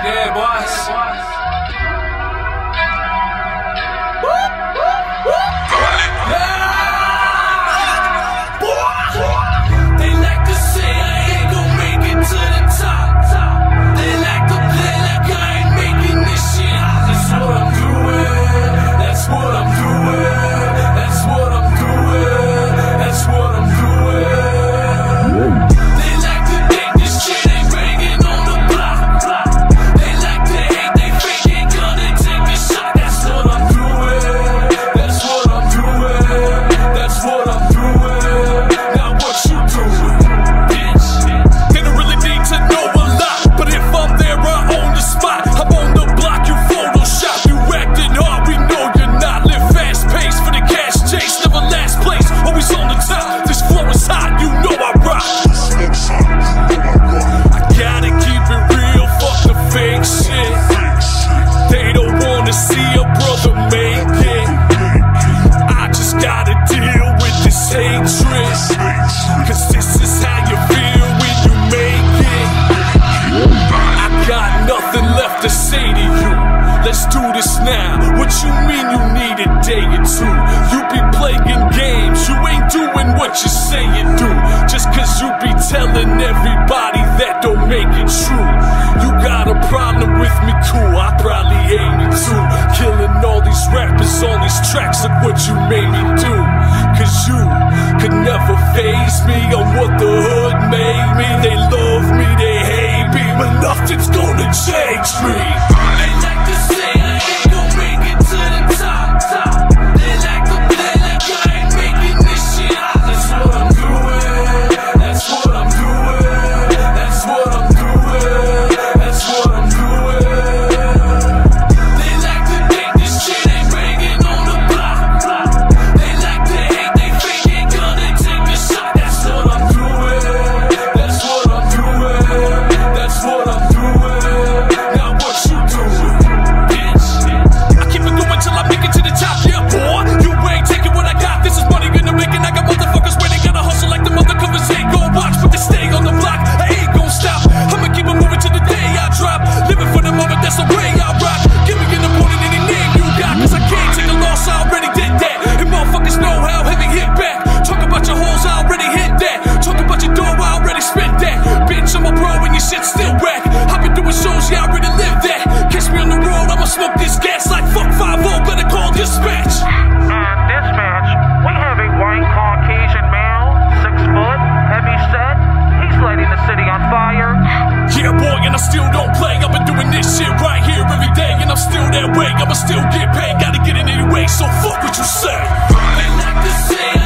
Yeah, boys. They like to say I ain't gon' make it to the top. They like to play like I ain't making this shit. That's what I'm doing. That's what I'm doing. That's what I'm doing. That's what I'm doing. They like to think this shit ain't banging on the block. They like to hate, they fake ain't gonna take a shot. That's what I'm doing. That's what I'm doing. That's what I'm doing. Now what you doing, bitch? They don't really need to know a lot, but if I'm there, I own the spot. I'm on the block, you Photoshop. You acting hard, we know you're not. Live fast paced for the cash chase, never last place, always on the top. This flow is hot, you know I rock. I gotta keep it real, fuck the fake shit. They don't wanna see a brother make it. I just gotta deal with this hatred, cause this is how you feel when you make it. I got nothing left to say to you. Let's do this now. What you mean you need a day or two? You be playing games, you ain't doing what you say you do. Just cause you be telling everybody that don't make it true. You got a problem with me, cool, I probably hate me too. Killing all these rappers on these tracks, look what you made me do. Cause you could never faze me on what the hood made me. They love me, they hate me, but nothing's gonna change me. They like to say I ain't gon' make it to the top. They like to play like I ain't making this shit hot. That's what I'm doing. That's what I'm doing. That's what I'm doing. That's what I'm doing. They like to think this shit ain't banging on the block. They like to hate, they fake ain't gonna take a shot. That's what I'm doing. That's what I'm doing. That's what I'm doing. Now what you doing, bitch? I keep it going till I make it to the top, yeah, boy. You ain't taking what I got. This is money gonna make it. I got motherfuckers waiting, gotta hustle like the motherfuckers ain't gon' watch, but they stay on the block. I ain't gon' stop. I'ma keep it moving to the day I drop. Living for the moment, that's the way I rock. Give me an opponent, any name you got, cause I can't take a loss. I already did that. And motherfuckers know how heavy hit back. Talk about your hoes, I already hit that. Talk about your door, I already spit that. Bitch, I'm a pro and your shit still whack. I've been doing shows, yeah, I already lived that. Catch me on the road, I'ma smoke this gas like fuck 5-0, better call dispatch. Dispatch, we have a white Caucasian male, 6 foot, heavy set. He's lighting the city on fire. Yeah, boy, and I still don't play. I've been doing this shit right here every day, and I'm still that way. I'ma still get paid, gotta get it anyway, so fuck what you say. They like to say